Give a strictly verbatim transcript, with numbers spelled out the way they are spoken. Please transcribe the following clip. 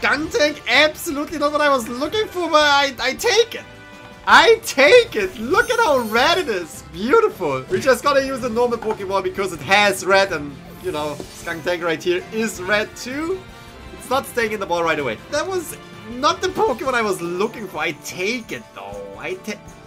Skuntank, absolutely not what I was looking for, but I, I take it. I take it. Look at how red it is. Beautiful. We just gotta use the normal Pokemon because it has red, and you know, Skuntank right here is red too. It's not staying in the ball right away. That was not the Pokemon I was looking for. I take it though. I take.